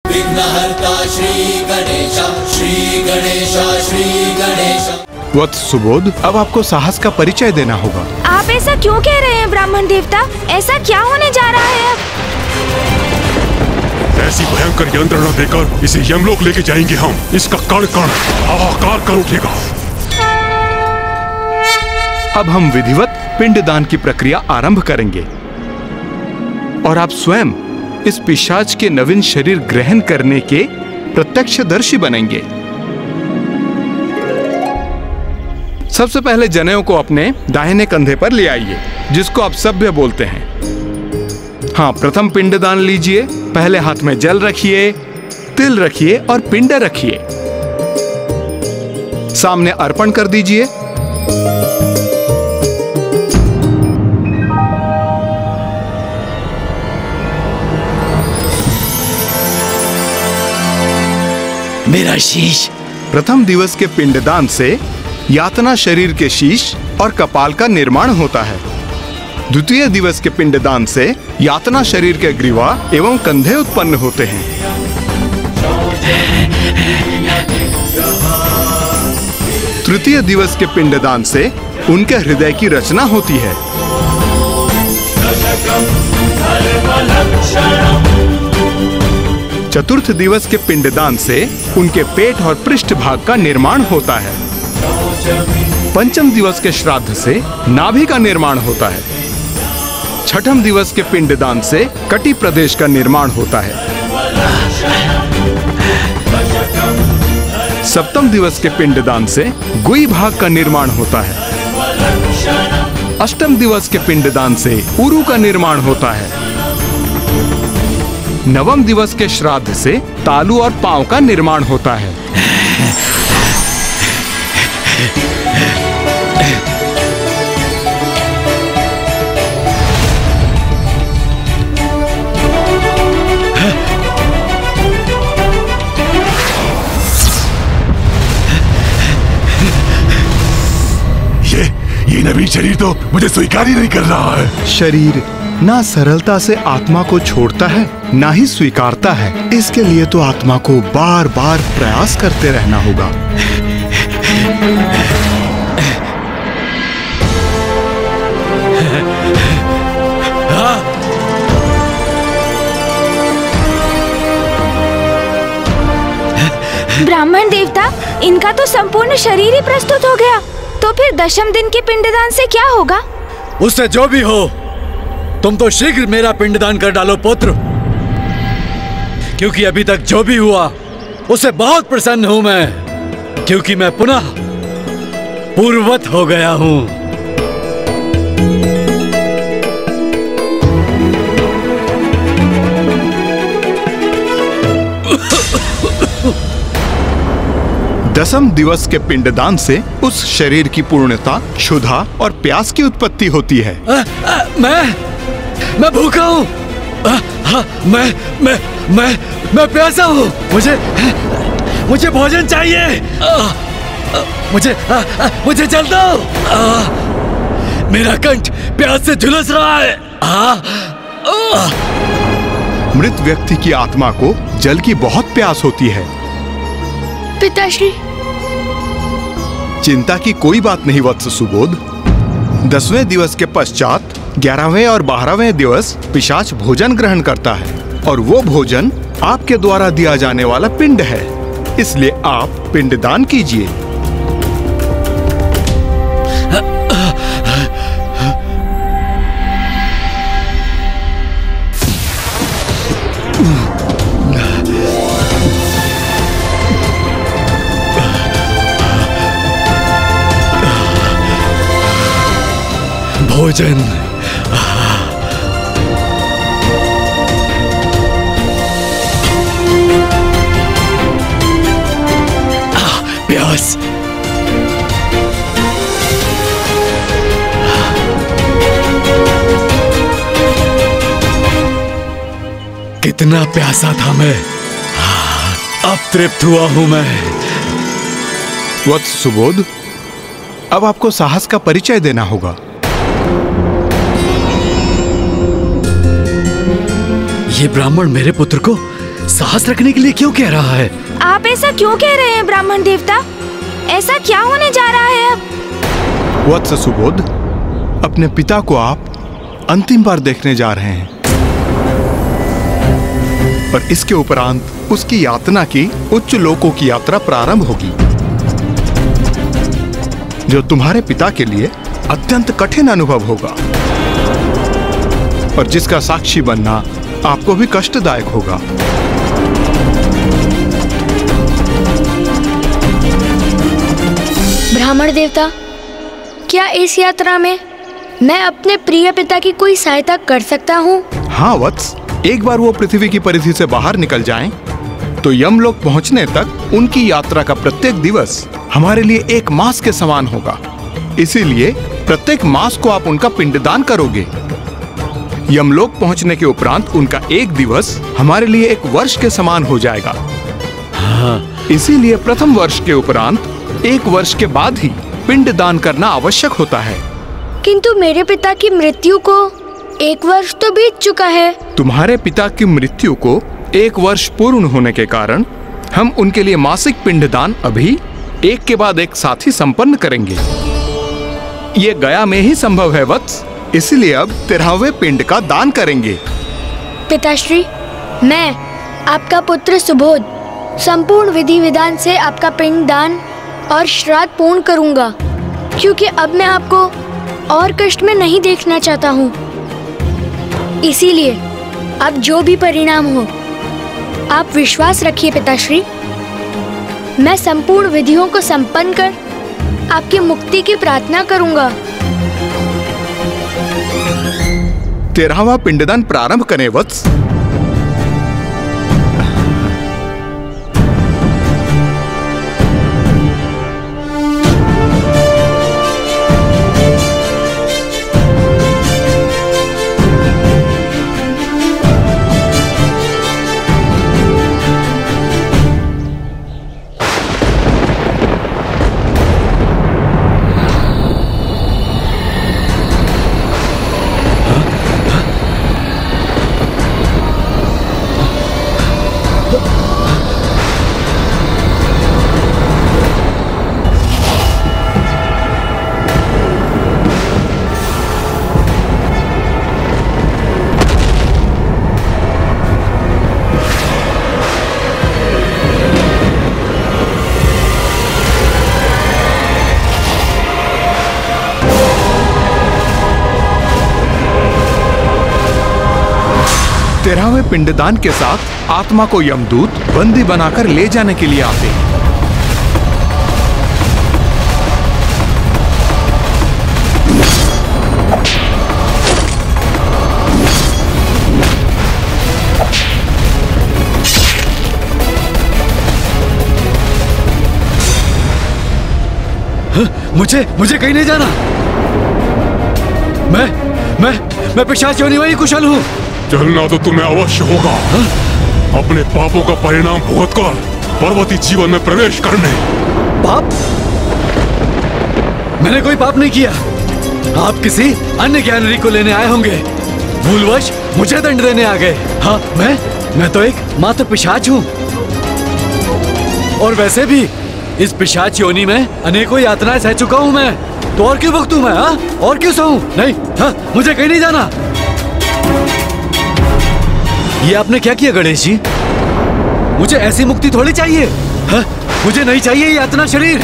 विघ्नहर्ता श्री गणेशा, श्री गणेशा, श्री गणेशा। वत्स सुबोध, अब आपको साहस का परिचय देना होगा। आप ऐसा क्यों कह रहे हैं ब्राह्मण देवता? ऐसा क्या होने जा रहा है अब? ऐसी भयंकर यंत्रणा देकर इसे यमलोक लेके जाएंगे हम। इसका कण कण हाहाकार कर उठेगा। अब हम विधिवत पिंडदान की प्रक्रिया आरंभ करेंगे और आप स्वयं इस पिशाच के नवीन शरीर ग्रहण करने के प्रत्यक्षदर्शी बनेंगे। सबसे पहले जनेऊ को अपने दाहिने कंधे पर ले आइए, जिसको आप सभ्य बोलते हैं। हाँ, प्रथम पिंडदान लीजिए। पहले हाथ में जल रखिए, तिल रखिए और पिंड रखिए। सामने अर्पण कर दीजिए। मेरा शीश। प्रथम दिवस के पिंडदान से यातना शरीर के शीश और कपाल का निर्माण होता है। द्वितीय दिवस के पिंडदान से यातना शरीर के ग्रीवा एवं कंधे उत्पन्न होते हैं। तृतीय दिवस के पिंडदान से उनके हृदय की रचना होती है। चतुर्थ दिवस के पिंडदान से उनके पेट और पृष्ठ भाग का निर्माण होता है। पंचम दिवस के श्राद्ध से नाभि का निर्माण होता है। छठम दिवस के पिंडदान से कटी प्रदेश का निर्माण होता है। सप्तम दिवस के पिंडदान से गुई भाग का निर्माण होता है। अष्टम दिवस के पिंडदान से उरु का निर्माण होता है। नवम दिवस के श्राद्ध से तालू और पांव का निर्माण होता है। ये नवीन शरीर तो मुझे स्वीकार ही नहीं कर रहा है। शरीर ना सरलता से आत्मा को छोड़ता है, ना ही स्वीकारता है। इसके लिए तो आत्मा को बार बार प्रयास करते रहना होगा। ब्राह्मण देवता, इनका तो संपूर्ण शरीर ही प्रस्तुत हो गया। तो फिर दशम दिन के पिंडदान से क्या होगा? उससे जो भी हो, तुम तो शीघ्र मेरा पिंडदान कर डालो पुत्र, क्योंकि अभी तक जो भी हुआ उससे बहुत प्रसन्न हूं मैं, क्योंकि मैं पुनः पूर्ववत हो गया हूं। दसम दिवस के पिंडदान से उस शरीर की पूर्णता, क्षुधा और प्यास की उत्पत्ति होती है। मैं भूखा हूँ। मैं प्यासा हूँ। मुझे भोजन चाहिए। मुझे जल दो। मेरा कंठ प्यास से झुलस रहा है। मृत व्यक्ति की आत्मा को जल की बहुत प्यास होती है। पिताश्री, चिंता की कोई बात नहीं वत्स सुबोध। 10वें दिवस के पश्चात 11वें और 12वें दिवस पिशाच भोजन ग्रहण करता है, और वो भोजन आपके द्वारा दिया जाने वाला पिंड है। इसलिए आप पिंडदान कीजिए। भोजन। प्यास। कितना प्यासा था मैं, अब तृप्त हुआ हूं मैं। वत्स सुबोध, अब आपको साहस का परिचय देना होगा। ये ब्राह्मण मेरे पुत्र को साहस रखने के लिए क्यों कह रहा है? आप ऐसा क्यों कह रहे हैं ब्राह्मण देवता? ऐसा क्या होने जा रहा है अब? वत्स सुबोध, अपने पिता को आप अंतिम बार देखने जा रहे हैं और इसके उपरांत उसकी यातना की उच्च लोकों की यात्रा प्रारंभ होगी, जो तुम्हारे पिता के लिए अत्यंत कठिन अनुभव होगा और जिसका साक्षी बनना आपको भी कष्टदायक होगा। ब्राह्मण देवता, क्या इस यात्रा में मैं अपने प्रिय पिता की कोई सहायता कर सकता हूँ? हाँ वत्स, एक बार वो पृथ्वी की परिधि से बाहर निकल जाएं, तो यमलोक पहुंचने तक उनकी यात्रा का प्रत्येक दिवस हमारे लिए एक मास के समान होगा। इसीलिए प्रत्येक मास को आप उनका पिंडदान करोगे। यमलोक पहुंचने के उपरांत उनका एक दिवस हमारे लिए एक वर्ष के समान हो जाएगा। हाँ। इसीलिए प्रथम वर्ष के उपरांत एक वर्ष के बाद ही पिंडदान करना आवश्यक होता है। किंतु मेरे पिता की मृत्यु को एक वर्ष तो बीत चुका है। तुम्हारे पिता की मृत्यु को एक वर्ष पूर्ण होने के कारण हम उनके लिए मासिक पिंडदान अभी एक के बाद एक साथ ही संपन्न करेंगे। ये गया में ही संभव है वत्स, इसलिए अब 13वें पिंड का दान करेंगे। पिताश्री, मैं आपका पुत्र सुबोध संपूर्ण विधि विधान से आपका पिंडदान और श्राद्ध पूर्ण करूंगा, क्योंकि अब मैं आपको और कष्ट में नहीं देखना चाहता हूँ। इसीलिए अब जो भी परिणाम हो, आप विश्वास रखिए पिताश्री, मैं संपूर्ण विधियों को संपन्न कर आपकी मुक्ति की प्रार्थना करूंगा। 13वां पिंडदान प्रारंभ करें वत्स। तेरहवें पिंडदान के साथ आत्मा को यमदूत बंदी बनाकर ले जाने के लिए आते हैं। मुझे कहीं नहीं जाना। मैं पिशाच योनि में ही कुशल हूँ। चलना तो तुम्हें अवश्य होगा। अपने पापों का परिणाम भुगतकर पार्वती जीवन में प्रवेश करने। पाप? मैंने कोई पाप नहीं किया। आप किसी अन्य ज्ञानरी को लेने आए होंगे। भूलवश मुझे दंड देने आ गए। हाँ, मैं तो एक मात्र पिशाच हूँ। और वैसे भी इस पिशाच योनि में अनेकों यातनाएं सह चुका हूँ मैं। तो और क्यों भुगतूं मैं? हाँ, और क्यों सहूं? नहीं, हाँ, मुझे कहीं नहीं जाना। ये आपने क्या किया गणेश जी? मुझे ऐसी मुक्ति थोड़ी चाहिए। हाँ, मुझे नहीं चाहिए ये यातना शरीर।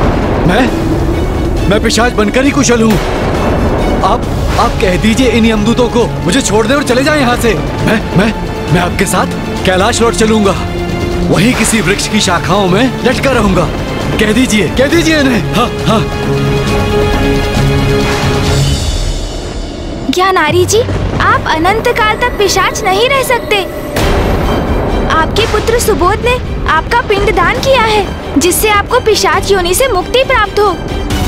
मैं पिशाच बनकर ही कुशल हूँ। आप कह दीजिए इन यमदूतों को मुझे छोड़ दे और चले जाएं यहाँ से। मैं आपके साथ कैलाश लौट चलूंगा। वहीं किसी वृक्ष की शाखाओं में लटका रहूंगा। कह दीजिए इन्हें। हाँ, हाँ। ज्ञानारी जी, आप अनंत काल तक पिशाच नहीं रह सकते। आपके पुत्र सुबोध ने आपका पिंडदान किया है, जिससे आपको पिशाच योनि से मुक्ति प्राप्त हो।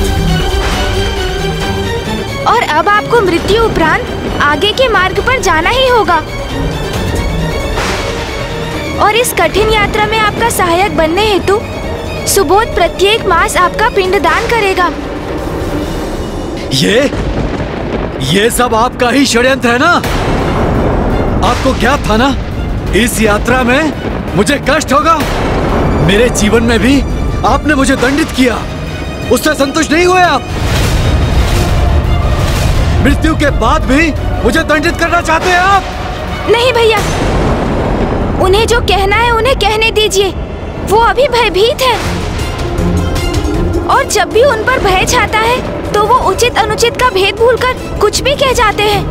और अब आपको मृत्यु उपरांत आगे के मार्ग पर जाना ही होगा। और इस कठिन यात्रा में आपका सहायक बनने हेतु सुबोध प्रत्येक मास आपका पिंडदान करेगा। ये सब आपका ही षड्यंत्र है ना? आपको ज्ञात था ना इस यात्रा में मुझे कष्ट होगा। मेरे जीवन में भी आपने मुझे दंडित किया, उससे संतुष्ट नहीं हुए आप। मृत्यु के बाद भी मुझे दंडित करना चाहते हैं आप? नहीं भैया, उन्हें जो कहना है उन्हें कहने दीजिए। वो अभी भयभीत है और जब भी उन पर भय छाता है तो वो उचित अनुचित का भेद भूलकर कुछ भी कह जाते हैं।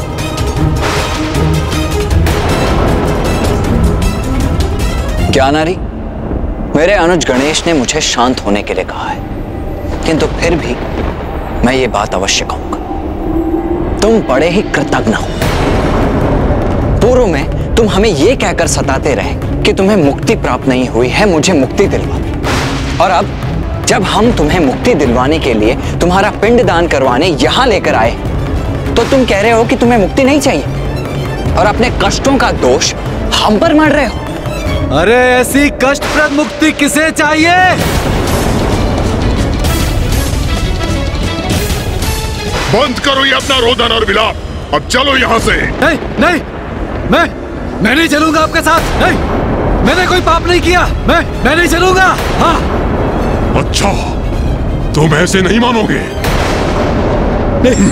ज्ञानारी, मेरे अनुज गणेश ने मुझे शांत होने के लिए कहा है, किंतु फिर भी मैं ये बात अवश्य कहूंगा। तुम बड़े ही कृतज्ञ हो। पूर्व में तुम हमें ये कहकर सताते रहे कि तुम्हें मुक्ति प्राप्त नहीं हुई है, मुझे मुक्ति दिलवा। और अब जब हम तुम्हें मुक्ति दिलवाने के लिए तुम्हारा पिंड दान करवाने यहां लेकर आए तो तुम कह रहे हो कि तुम्हें मुक्ति नहीं चाहिए और अपने कष्टों का दोष हम पर मढ़ रहे हो। अरे ऐसी कष्टप्रद मुक्ति किसे चाहिए? बंद करो ये अपना रोदन और विलाप। अब चलो यहाँ से। नहीं नहीं, मैं नहीं चलूंगा आपके साथ। नहीं, मैंने कोई पाप नहीं किया। मैं नहीं चलूंगा। हाँ। अच्छा, तुम ऐसे नहीं मानोगे। नहीं।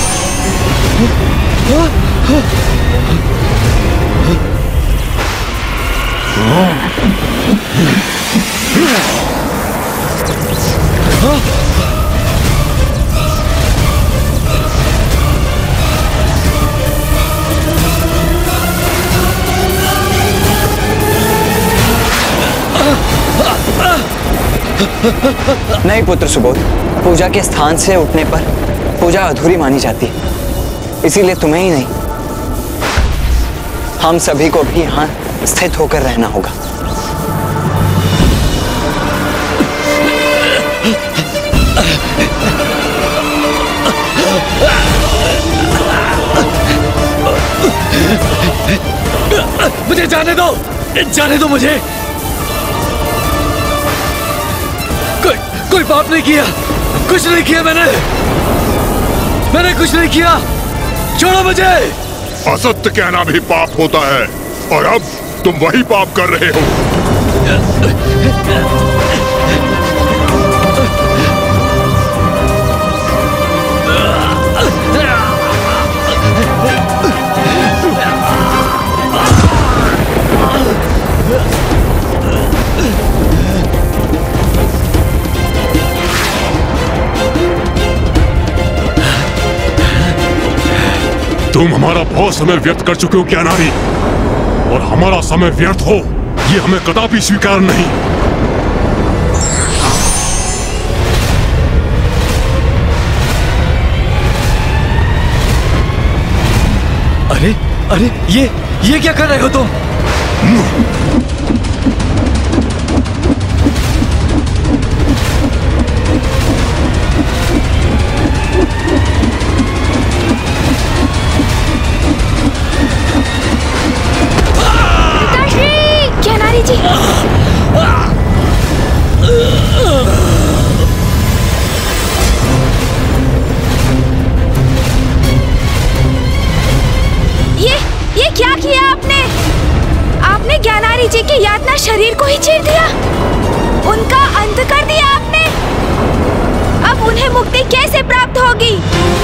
नहीं पुत्र सुबोध, पूजा के स्थान से उठने पर पूजा अधूरी मानी जाती है, इसीलिए तुम्हें ही नहीं हम सभी को भी यहाँ स्थित होकर रहना होगा। मुझे जाने दो मुझे। कोई पाप नहीं किया, कुछ नहीं किया मैंने कुछ नहीं किया। छोड़ो मुझे। असत्य कहना भी पाप होता है और अब तुम वही पाप कर रहे हो। तुम हमारा बहुत समय व्यर्थ कर चुके हो ज्ञानारी, और हमारा समय व्यर्थ हो ये हमें कदापि स्वीकार नहीं। अरे ये क्या कर रहे हो तुम? ज्ञानारी जी, ये क्या किया आपने ज्ञानारी जी की यातना शरीर को ही चीर दिया, उनका अंत कर दिया आपने। अब उन्हें मुक्ति कैसे प्राप्त होगी?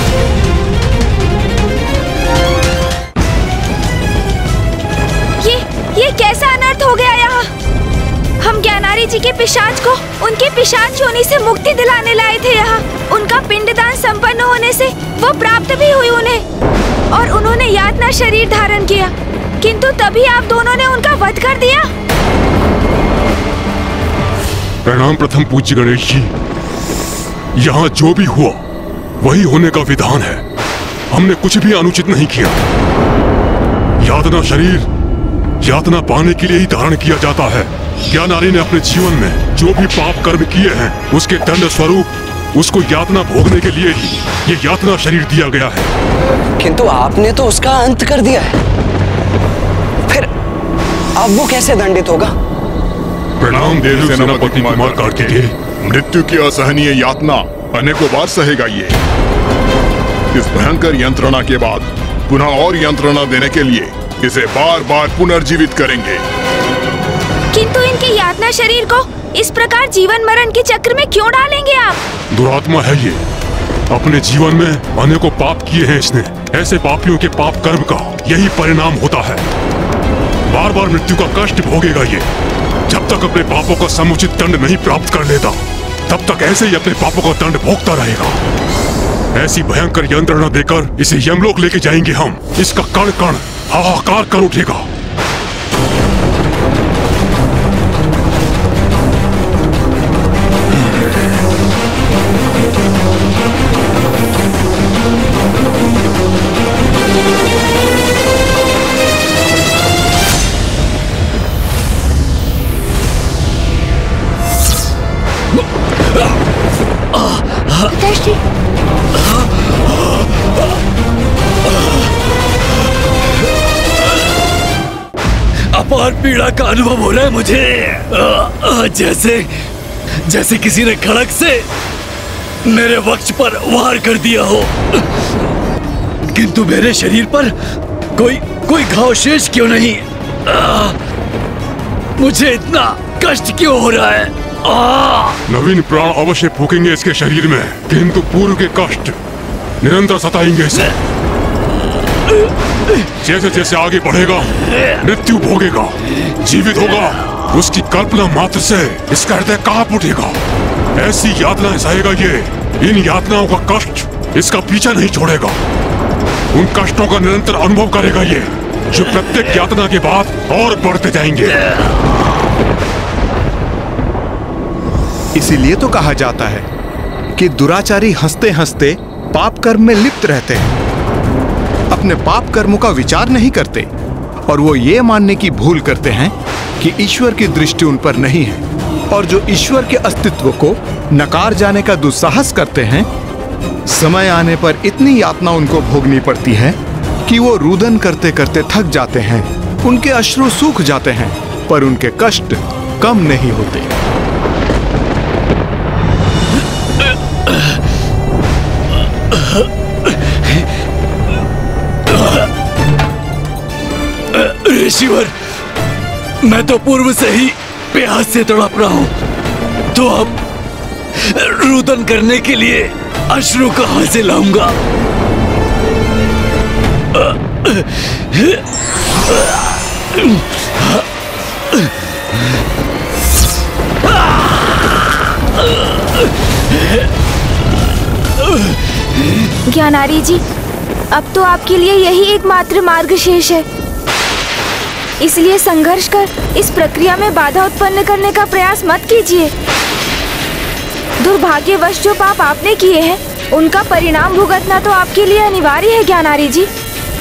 ये कैसा अनर्थ हो गया यहाँ? हम ज्ञानारी जी के पिशाच को उनकी पिशाच योनि से मुक्ति दिलाने लाए थे यहाँ। उनका पिंडदान संपन्न होने से वो प्राप्त भी हुई उन्हें और उन्होंने यातना शरीर धारण किया, किंतु तभी आप दोनों ने उनका वध कर दिया। प्रणाम प्रथम पूज्य गणेश जी। यहाँ जो भी हुआ वही होने का विधान है, हमने कुछ भी अनुचित नहीं किया। यातना शरीर यातना पाने के लिए ही धारण किया जाता है। ज्ञानारी ने अपने जीवन में जो भी पाप कर्म किए हैं उसके दंड स्वरूप उसको यातना भोगने के लिए ही ये यातना शरीर दिया गया है। किंतु आपने तो उसका अंत कर दिया है, फिर अब वो कैसे दंडित होगा? प्रणाम देव सेनापति कुमार कार्तिकेय। मृत्यु की असहनीय यातना अनेकों बार सहेगा ये। इस भयंकर यंत्रणा के बाद पुनः और यंत्रणा देने के लिए इसे बार बार पुनर्जीवित करेंगे। किंतु इनके यातना शरीर को इस प्रकार जीवन मरण के चक्र में क्यों डालेंगे आप? दुरात्मा है ये। अपने जीवन में अनेकों पाप किए हैं इसने। ऐसे पापियों के पाप कर्म का यही परिणाम होता है। बार बार मृत्यु का कष्ट भोगेगा ये। जब तक अपने पापों का समुचित दंड नहीं प्राप्त कर लेता, तब तक ऐसे ही अपने पापों का दंड भोगता रहेगा। ऐसी भयंकर यंत्रणा देकर इसे यमलोक लेके जाएंगे हम। इसका कण कण हाहाकार कर उठेगा। अपार पीड़ा का अनुभव हो रहा है मुझे। जैसे किसी ने खड़क से मेरे वक्ष पर वार कर दिया हो, किंतु मेरे शरीर पर कोई घाव शेष क्यों नहीं? मुझे इतना कष्ट क्यों हो रहा है? नवीन प्राण अवश्य फूकेंगे इसके शरीर में, किंतु पूर्व के कष्ट निरंतर सताएंगे इसे। जैसे जैसे आगे बढ़ेगा, मृत्यु भोगेगा, जीवित होगा, उसकी कल्पना मात्र से इसका हृदय कांप उठेगा। ऐसी यातनाएं सहेगा ये। इन यातनाओं का कष्ट इसका पीछा नहीं छोड़ेगा। उन कष्टों का निरंतर अनुभव करेगा ये, जो प्रत्येक यातना के बाद और बढ़ते जाएंगे। इसीलिए तो कहा जाता है कि दुराचारी हंसते हंसते पाप कर्म में लिप्त रहते हैं, अपने पाप कर्मों का विचार नहीं करते, और वो ये मानने की भूल करते हैं कि ईश्वर की दृष्टि उन पर नहीं है, और जो ईश्वर के अस्तित्व को नकार जाने का दुस्साहस करते हैं, समय आने पर इतनी यातना उनको भोगनी पड़ती है कि वो रुदन करते करते थक जाते हैं, उनके अश्रु सूख जाते हैं, पर उनके कष्ट कम नहीं होते। ऋषिवर, मैं तो पूर्व से ही प्यास से तड़प रहा हूं, तो अब रुदन करने के लिए अश्रु कहां से लाऊंगा? ज्ञानारी जी, अब तो आपके लिए यही एकमात्र मार्ग शेष है। इसलिए संघर्ष कर इस प्रक्रिया में बाधा उत्पन्न करने का प्रयास मत कीजिए। दुर्भाग्यवश जो पाप आपने किए हैं, उनका परिणाम भुगतना तो आपके लिए अनिवार्य है ज्ञानारी जी।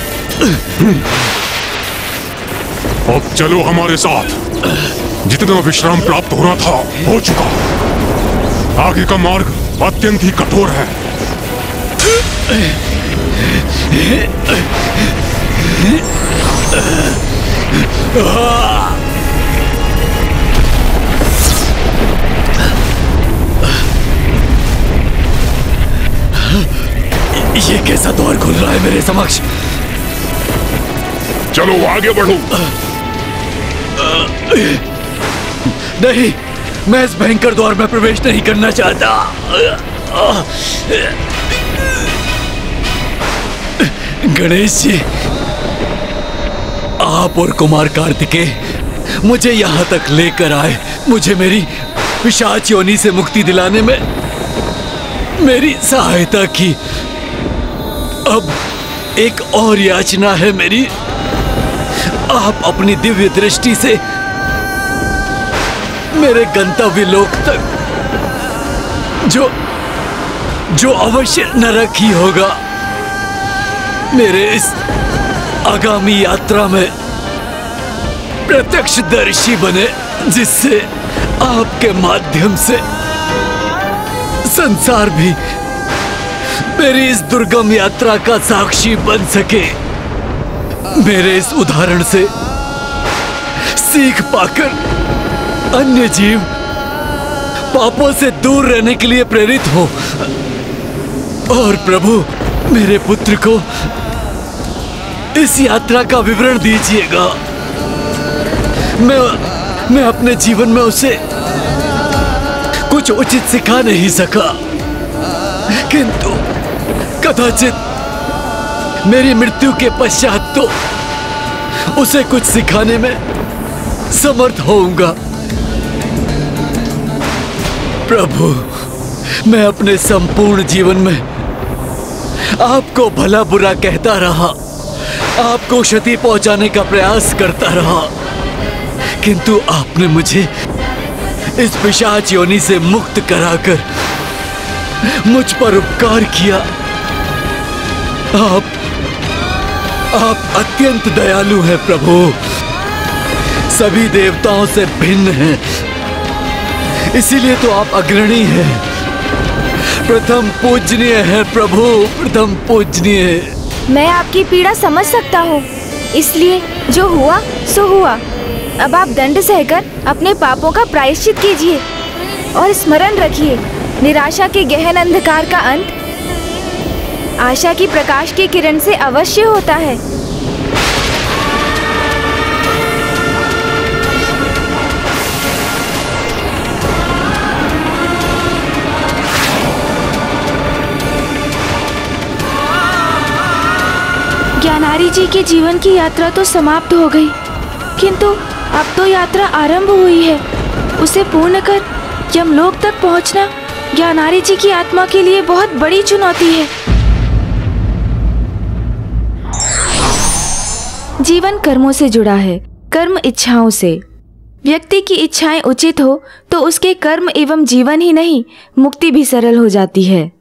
अब चलो हमारे साथ। जितना विश्राम प्राप्त होना था हो चुका। आगे का मार्ग अत्यंत ही कठोर है। ये कैसा द्वार खुल रहा है मेरे समक्ष? चलो आगे बढ़ो। नहीं, मैं इस भयंकर द्वार में प्रवेश नहीं करना चाहता। गणेश जी, आप और कुमार कार्तिकेय मुझे यहाँ तक लेकर आए। मुझे मेरी पिशाच योनि से मुक्ति दिलाने में मेरी सहायता की। अब एक और याचना है मेरी। आप अपनी दिव्य दृष्टि से मेरे गंतव्य लोक तक, जो अवश्य नरक ही होगा, मेरे इस आगामी यात्रा में प्रत्यक्षदर्शी बने, जिससे आपके माध्यम से संसार भी मेरी इस दुर्गम यात्रा का साक्षी बन सके। मेरे इस उदाहरण से सीख पाकर अन्य जीव पापों से दूर रहने के लिए प्रेरित हो, और प्रभु मेरे पुत्र को इस यात्रा का विवरण दीजिएगा। मैं अपने जीवन में उसे कुछ उचित सिखा नहीं सका, किंतु कदाचित मेरी मृत्यु के पश्चात तो उसे कुछ सिखाने में समर्थ होऊंगा। प्रभु, मैं अपने संपूर्ण जीवन में आपको भला बुरा कहता रहा, आपको क्षति पहुंचाने का प्रयास करता रहा, किंतु आपने मुझे इस पिशाच योनि से मुक्त कराकर मुझ पर उपकार किया। आप अत्यंत दयालु हैं प्रभु, सभी देवताओं से भिन्न हैं, इसीलिए तो आप अग्रणी हैं, प्रथम पूजनीय है प्रभु, प्रथम पूजनीय। मैं आपकी पीड़ा समझ सकता हूँ, इसलिए जो हुआ सो हुआ। अब आप दंड सहकर अपने पापों का प्रायश्चित कीजिए और स्मरण रखिए, निराशा के गहन अंधकार का अंत आशा की प्रकाश की किरण से अवश्य होता है। ज्ञानारी जी के जीवन की यात्रा तो समाप्त हो गई, किंतु अब तो यात्रा आरंभ हुई है। उसे पूर्ण कर यमलोक तक पहुंचना ज्ञानारी जी की आत्मा के लिए बहुत बड़ी चुनौती है। जीवन कर्मों से जुड़ा है, कर्म इच्छाओं से। व्यक्ति की इच्छाएं उचित हो तो उसके कर्म एवं जीवन ही नहीं, मुक्ति भी सरल हो जाती है।